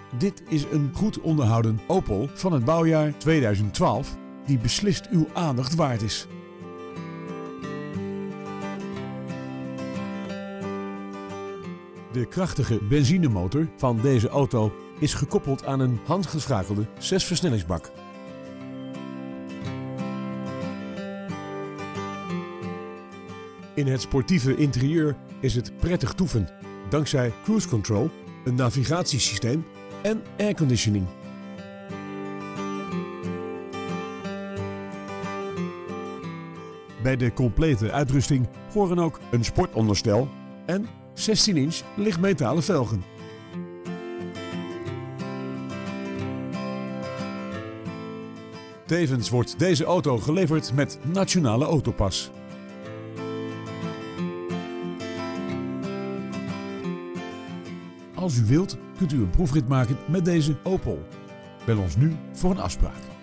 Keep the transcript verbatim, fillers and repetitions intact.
Dit is een goed onderhouden Opel van het bouwjaar tweeduizend twaalf die beslist uw aandacht waard is. De krachtige benzinemotor van deze auto is gekoppeld aan een handgeschakelde zesversnellingsbak. In het sportieve interieur is het prettig toeven, dankzij cruise control, een navigatiesysteem en airconditioning. Bij de complete uitrusting horen ook een sportonderstel en zestien inch lichtmetalen velgen. Tevens wordt deze auto geleverd met Nationale Autopas. Als u wilt, kunt u een proefrit maken met deze Opel. Bel ons nu voor een afspraak.